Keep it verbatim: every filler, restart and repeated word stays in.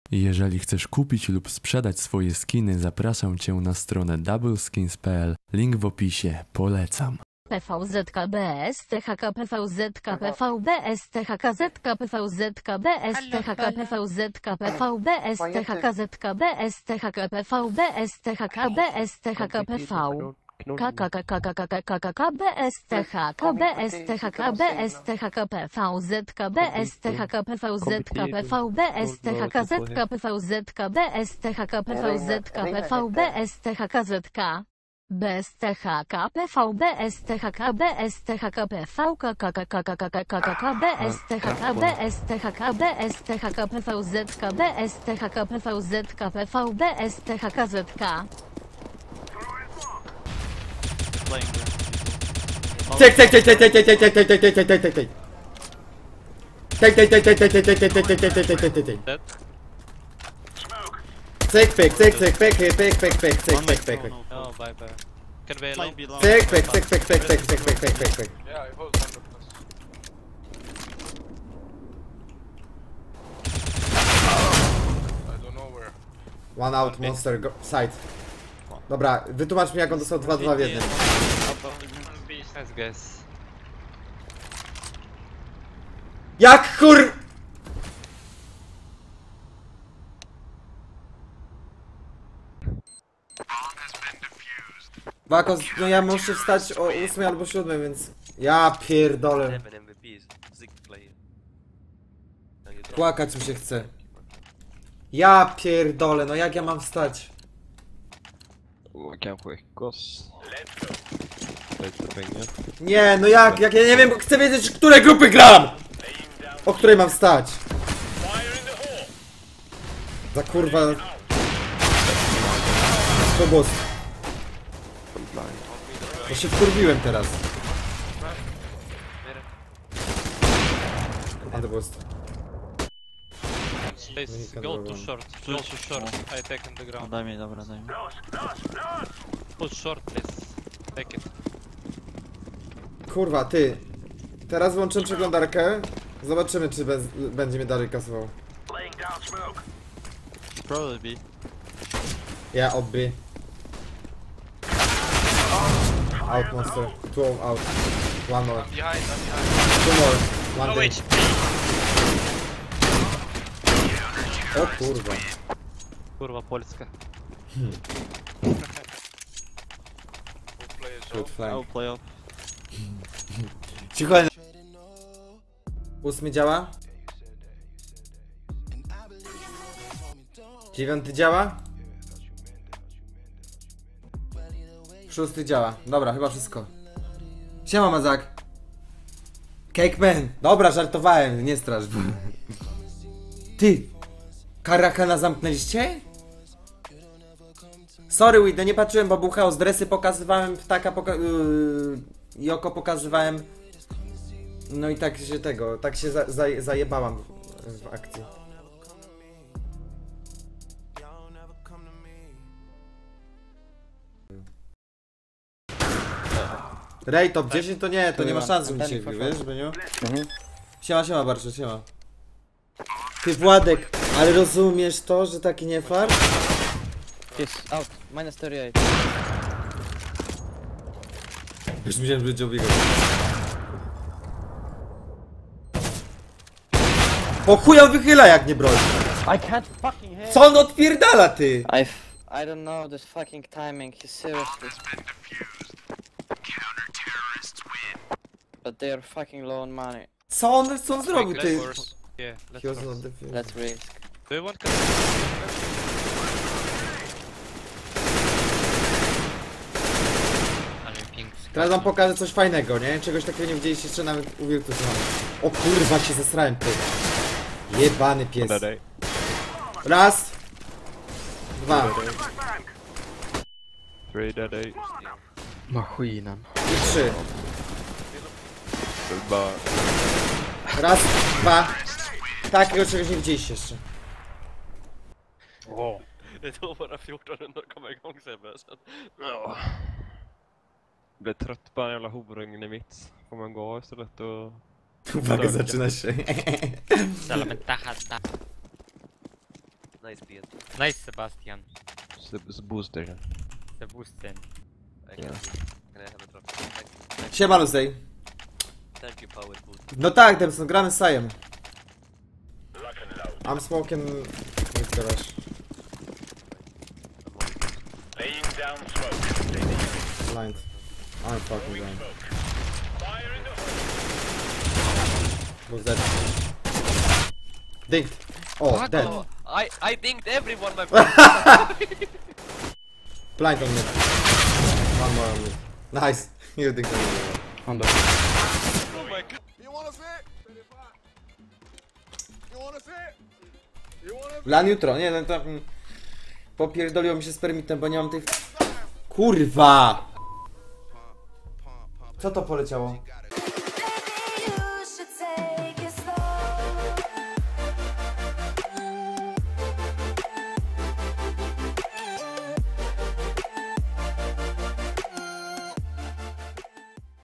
Jeżeli chcesz kupić lub sprzedać swoje skiny, zapraszam Cię na stronę double skins kropka p l. Link w opisie. Polecam. P V Z K B S T H K P V Z K P V B S T H K Z K P V Z K B S T H K P V Z K P V B S T H K Z K B S T H K P V B S T H K B S T H K P V K K K K K K K K K B S T H K B S T H K B S T H K P V Z K B S T H K P V Z K P V B S T H K Z K P V Z K B S T H K P V Z K P V B S T H K Z K B S T H K P V B S T H K B S T H K P V K K K K K K K K K B S T H K B S T H K B S T H K P V Z K B S T H K P V Z K P V B S T H K Z K. Take take take take take take take take take take take take take take Take take take take take take take take take take take take take take Dead. Take pick take take pick pick pick pick pick take pick pick pick Oh, bye bye. Can be alone. Take pick take pick pick pick pick pick pick pick pick Yeah, I hold one plus. I don't know where. One out monster go side. Dobra, wytłumacz mi jak on dostał dwa dwa w jednym. Nice guys. Jak kur... Wakos, no ja muszę wstać o ósmej albo siódmej, więc... Ja pierdolę. Płakać mi się chce. Ja pierdolę, no jak ja mam wstać? Kanske Ekos. Lite pengar. Nie, no jak, jak ja nie wiem, chcę wiedzieć, które grupy gram! O której mam wstać? Za kurwa... To głos. Bo się wkurwiłem teraz. Underboost. Please go to short. Go to short. I take on the ground. Daj mi, dobra, daj mi. Push short, please. Take it. Kurwa, ty. Teraz włączę przeglądarkę. Zobaczymy, czy bez, będzie mnie dalej kasował. Probably B. Ja, od B. Out monster. Two out. One more. Behind, I'm behind. Two more. One No day. H P. O kurwa. Kurwa polska. We'll play a Good zone. flank. I'll play off. Cicho. Ósmy działa? Dziewiąty działa? Szósty działa. Dobra, chyba wszystko. Siema Mazak. Cakeman. Dobra, żartowałem, nie strasz. Ty. Karakana zamknęliście? Sorry Wid, no nie patrzyłem, bo był chaos. Dresy pokazywałem, ptaka poka yy, Joko pokazywałem. No i tak się tego, tak się za, za, zajebałam w, w akcji. Ray top dziesięć to nie, to nie ma szans, żebym dzisiaj wbił, wiesz, Beniu? Siema, siema Barczy, siema. Ty Władek, ale rozumiesz to, że taki nie far? Yes, out. Minus thirty-eight. Już myślałem, że będzie obiegał. Po chuj on wychyla jak nie broń. I can't fucking hit. Co on odpierdala ty? I f I don't know this fucking timing. He's seriously. But they are fucking low on money. Co on, co on zrobił Let's ty? force. Yeah, let's He was force. on the field. Let's risk. Do you want to Teraz wam pokażę coś fajnego, nie? Czegoś takiego nie widzieliście jeszcze nawet u Virtus. O kurwa, się zesrałem ty. Jebany pies. Dadej. Raz. Dwa. Three dadej. Ma chuj nam. I trzy. Chyba. Raz, dwa. Takiego czegoś nie widzieliście jeszcze. Det tog bara fjorton rundor att komma igång Sebbe. Blev trött på den jävla horungen i mitt. Får man gå istället och... Uwaga, zaczyna się. Ställa mig där. Nice beard. Nice, Sebastian. Z, z booster. Sebastian. I can, Yeah. can I have a drop? Thank you. Thank, Siema Luzej. thank you, Power Boost. No tak, Demson, gramy z Sajem. I'm smokiem... Nie zbierasz. Blind. I'm fucking blind. Who's that? Dinked. Oh, dead. Oh, I, I dinked everyone, my friend. Blind on me. One more on me. Nice. You dinked on me. Oh my god. You wanna see it? You wanna see it? You wanna Plan jutro. Nie, no to... mm, Popierdoliło mi się z permitem, bo nie mam tej... Kurwa! Co to poleciało?